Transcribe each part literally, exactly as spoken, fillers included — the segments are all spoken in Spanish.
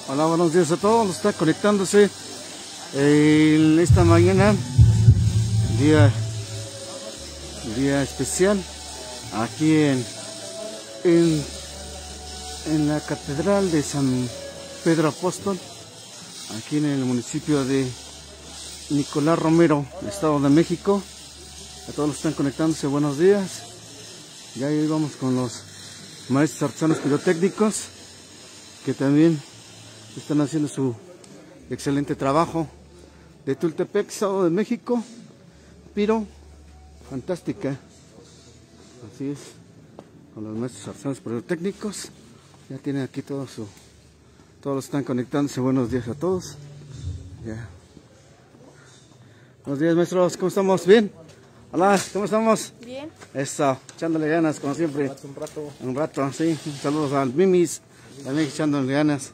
Hola, buenos días a todos. Está conectándose en esta mañana, día, día especial, aquí en, en, en la Catedral de San Pedro Apóstol, aquí en el municipio de Nicolás Romero, Estado de México. A todos los que están conectándose, buenos días. Ya ahí vamos con los maestros artesanos pirotécnicos, que también están haciendo su excelente trabajo. De Tultepec, Estado de México, piro, fantástica. Así es, con los maestros artesanos pirotécnicos. Ya tienen aquí todo su, todos los que están conectándose, buenos días a todos. Ya. Buenos días, maestros, ¿cómo estamos? ¿Bien? Hola, ¿cómo estamos? Bien. Eso, echándole ganas, como siempre. Un rato, un rato. Un rato, sí. Saludos al Mimis, también echándole ganas.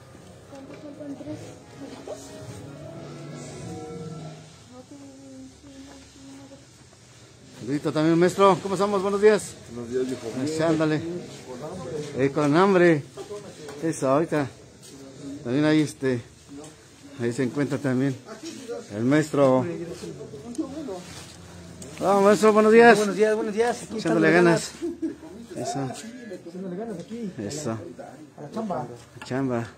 Saludito también, maestro. ¿Cómo estamos? Buenos días. Buenos días, viejo. Echándole. Eh, con hambre. Eso, ahorita. También ahí, este, ahí se encuentra también el maestro. Hola, maestro, buenos días. Buenos días, buenos días. Aquí echándole ganas. Eso. Echándole ganas aquí. Eso. A la chamba. La chamba.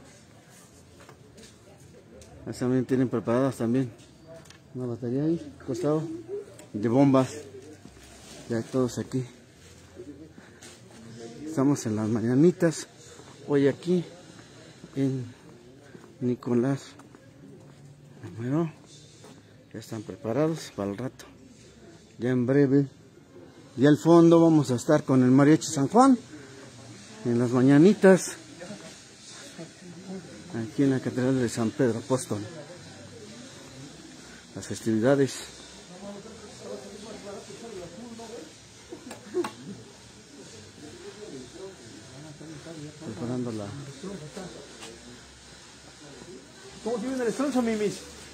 Ahí también tienen preparadas también una batería ahí, costado, de bombas. Ya todos aquí. Estamos en las mañanitas. Hoy aquí en Nicolás Romero. Ya están preparados para el rato. Ya en breve. Y al fondo vamos a estar con el Mariachi San Juan. En las mañanitas. Aquí en la Catedral de San Pedro Apóstol. Las festividades. Preparando la... ¿Cómo se viene el estronzo, Mimis?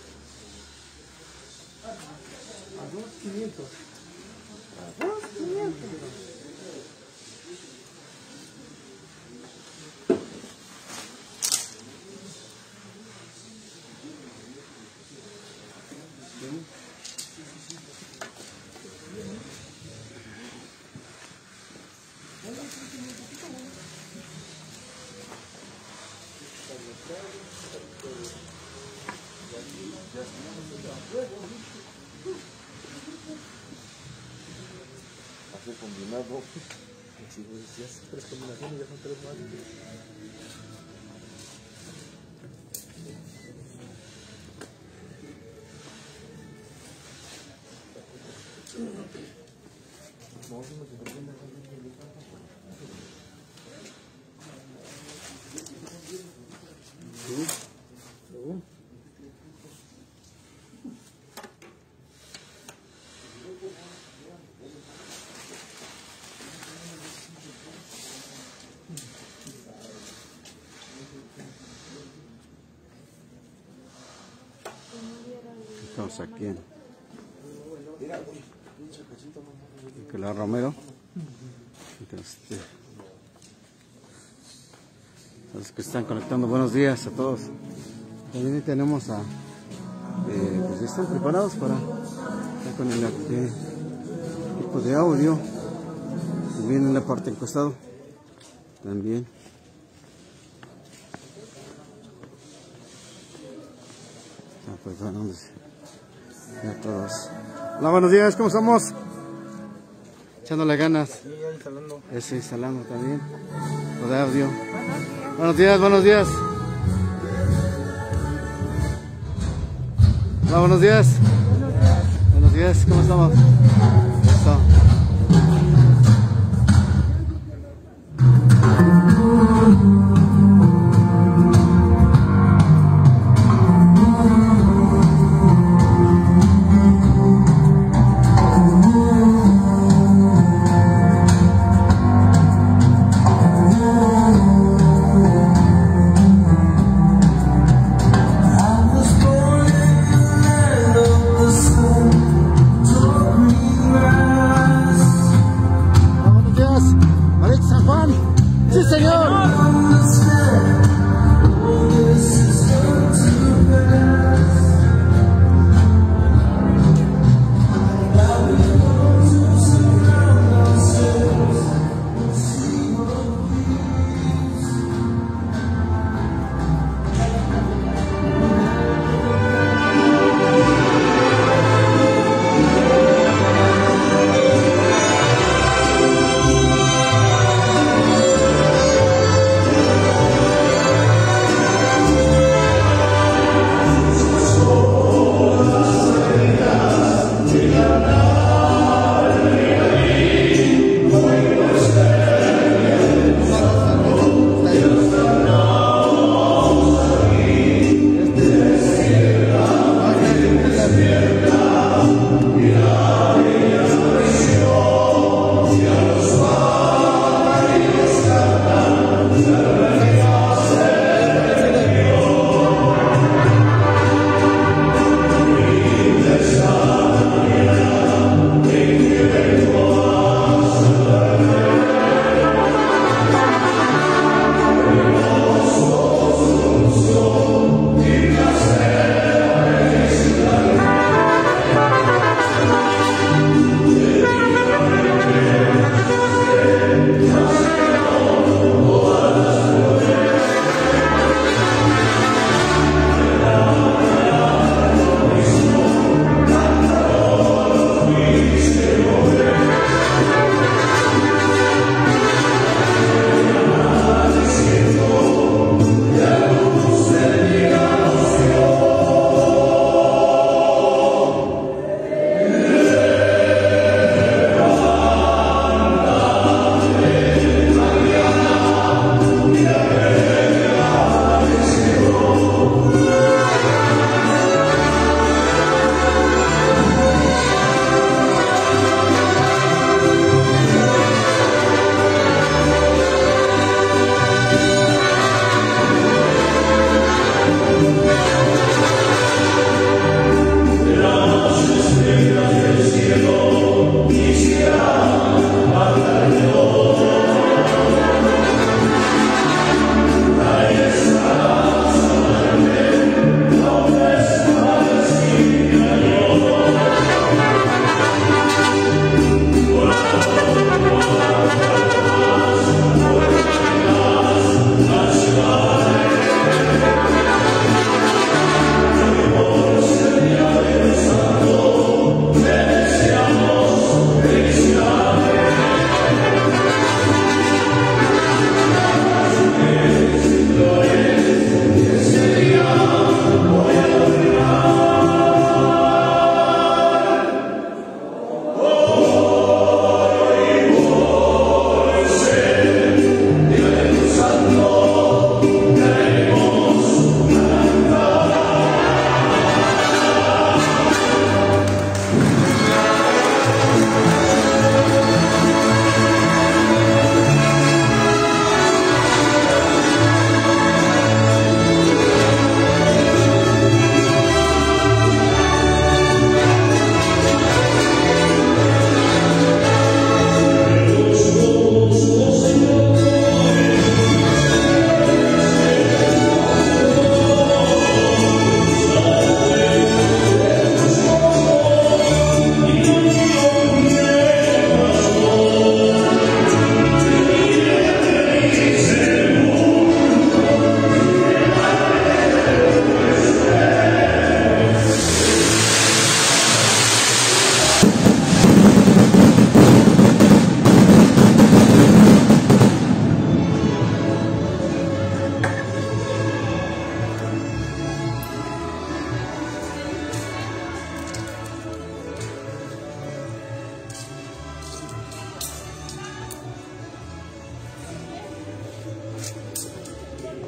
A dos quinientos. A dos quinientos. Hace combinado. Sí, pues ya son tres combinaciones, ya son tres más. Estamos aquí en Nicolás Romero. Este, los que están conectando, buenos días a todos. También tenemos a eh, pues están preparados para estar con el eh, equipo de audio. También en la parte del costado. También. Están preparándose. Ya todos. Hola, buenos días, ¿cómo estamos? Echándole ganas. Sí, ya instalando. Eso, instalando también. Lo de audio. Buenos días, buenos días. Hola, buenos días. Buenos días, ¿cómo estamos? Eso. Took me right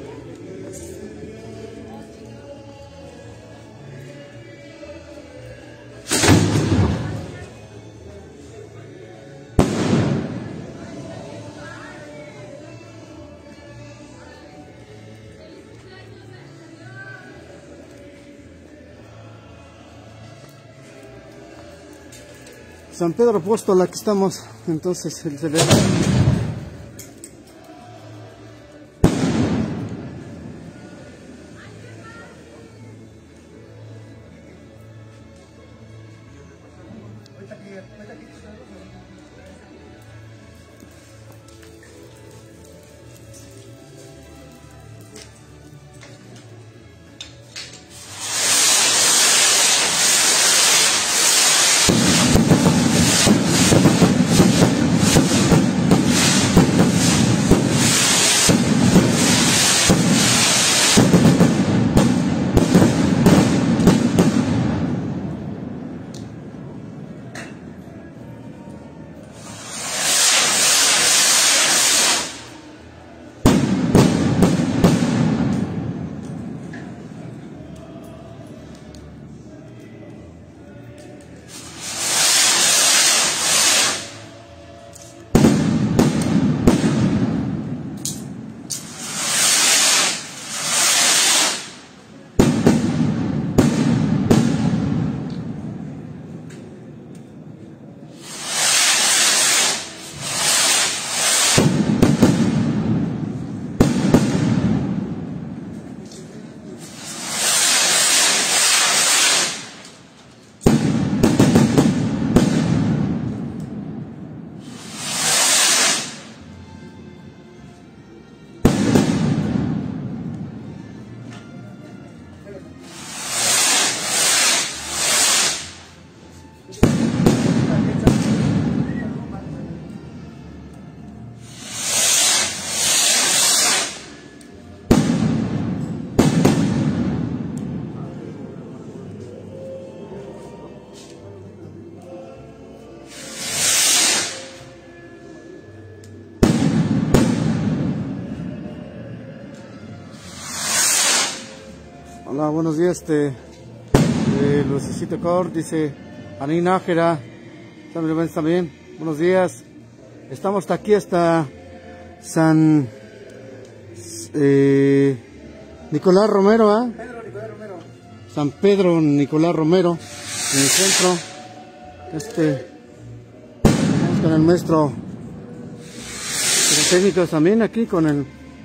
San Pedro Apóstol, aquí estamos, entonces el cerebro. Hola, buenos días, este, eh, Lucecito Cor, dice Anina Nájera, también, buenos días, estamos hasta aquí, hasta San eh, Nicolás Romero, ¿ah? ¿eh? Pedro Nicolás Romero. San Pedro Nicolás Romero, en el centro, este, vamos con el maestro, los técnicos también aquí con el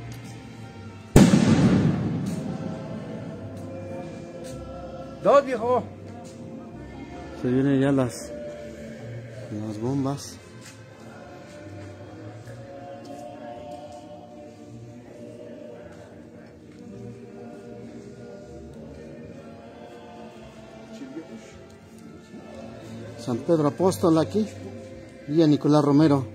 Dos, viejo. se vienen ya las las bombas. San Pedro Apóstol aquí, Villa Nicolás Romero.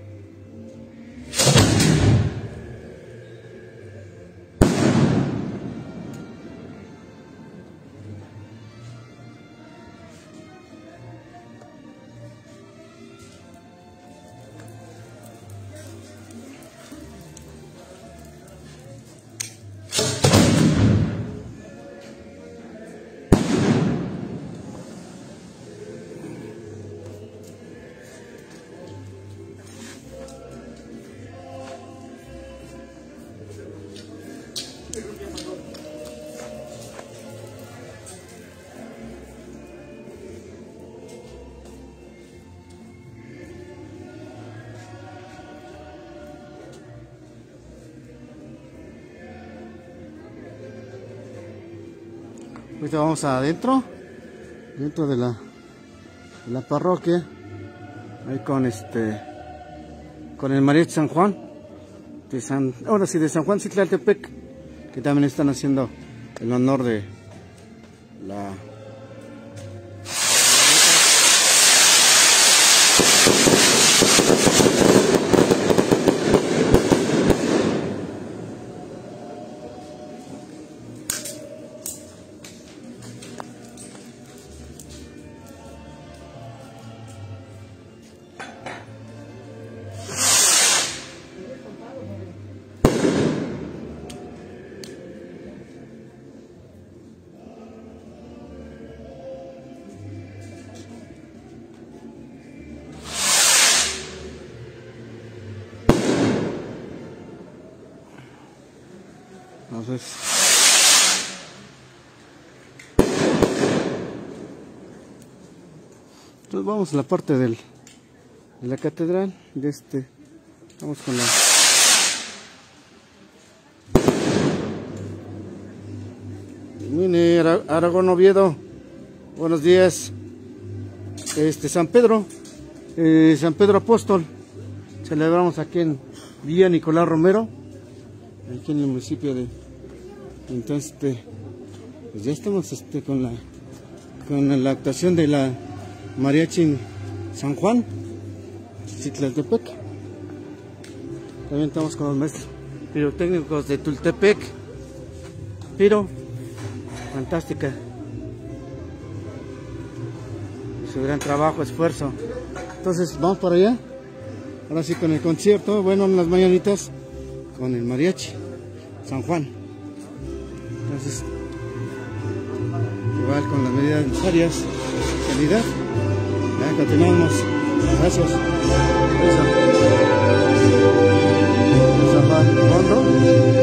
Ahorita vamos adentro, dentro de la, de la parroquia, ahí con este, con el Mariachi San Juan, de San, ahora sí, de San Juan Citlaltepec, que también están haciendo el honor de la Entonces, entonces vamos a la parte del, de la catedral. De este, vamos con la Mine Aragón Oviedo. Buenos días. Este San Pedro, eh, San Pedro Apóstol. Celebramos aquí en Villa Nicolás Romero, aquí en el municipio de. Entonces, este, pues ya estamos este con la con la actuación de la Mariachi San Juan, Citlaltepec. También estamos con los maestros pirotécnicos de Tultepec. Piro, fantástica. Su gran trabajo, esfuerzo. Entonces, vamos para allá. Ahora sí con el concierto, bueno, en las mañanitas, con el Mariachi San Juan. Entonces, igual con las medidas necesarias, calidad. Ya continuamos. Gracias. Eso. Eso va. ¿Cuándo?